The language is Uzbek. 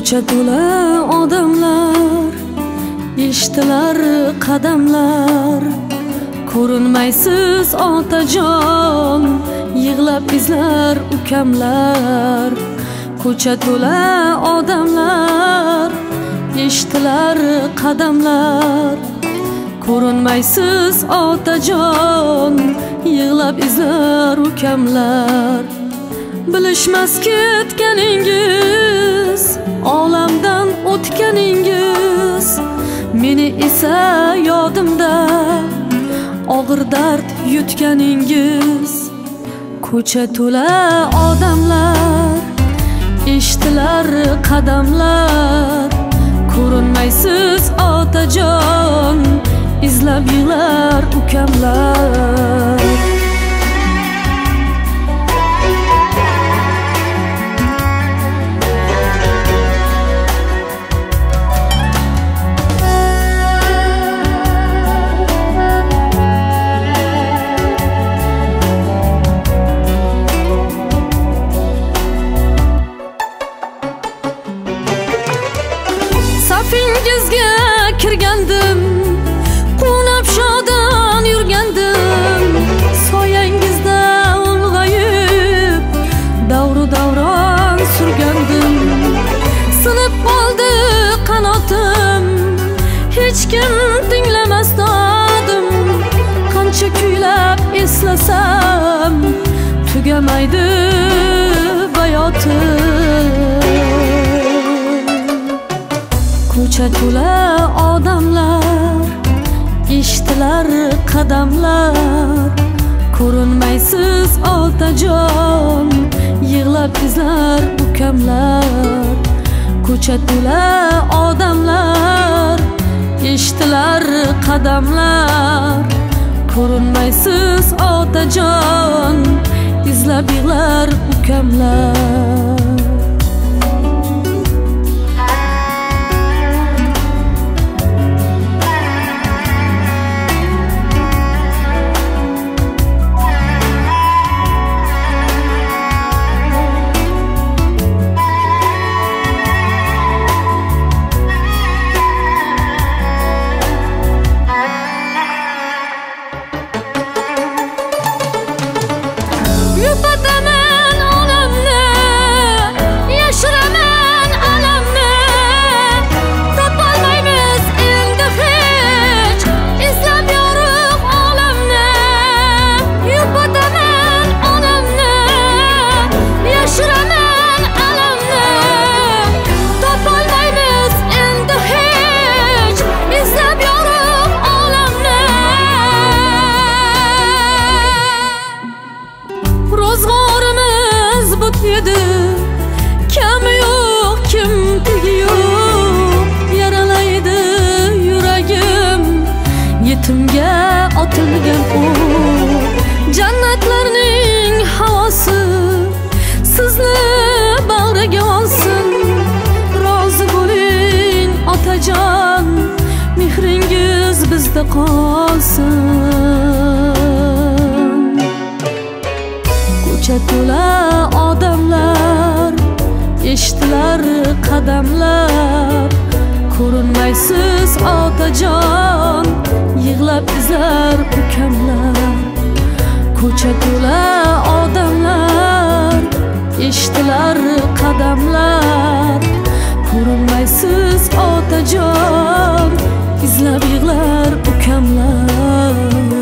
Ko'cha to'la odamlar, eshitilar qadamlar. Ko'rinmaysiz otajon, yig'lab izlar ukamlar. Ko'cha to'la odamlar, eshitilar qadamlar. Ko'rinmaysiz otajon, yig'lab izlar ukamlar. Bilishmas ketganingiz, olamdan o'tganingiz, meni esa yodimda og'ir dard yutganingiz. Ko'cha to'la odamlar, eshitilar qadamlar. Ko'rinmaysiz otajon, izlab yig'lar ukamlar. Safingizga kirgandim, qunab shodon yurgandim. Soyangizda ulg'ayib, davru davron surgandim. Sinib qoldi qanotim, hech kim tinglamas dodim. Qancha kuylab eslasam, tugamaydi bayotim. Ko'cha to'la odamlar, eshitilar qadamlar. Ko'rinmaysiz otajon, yig'lab izlar ukamlar. Ko'cha to'la odamlar, eshitilar qadamlar. Ko'rinmaysiz otajon, izlab yig'lar ukamlar. Yupataman onamni, yashiraman alamni. Topolmaymiz endi hech izlab yorug' olamni. Yupataman onamni, yashiraman alamni. Topolmaymiz endi hech izlab yorug' olamni. Ro'zg'orimiz but edi, kami yo'q, kim tegi yo'q. Yaralaydi yuragim, yetimga otilgan o'q. Jannatlarning havosi sizni bag'riga olsin. Rozi bo'ling otajon, mehringiz bizda qolsin. Ko'cha to'la odamlar, eshitilar qadamlar. Ko'rinmaysiz otajon, yig'lab izlar ukamlar. Ko'cha to'la odamlar, eshitilar qadamlar. Ko'rinmaysiz otajon, izlab yig'lar ukamlar.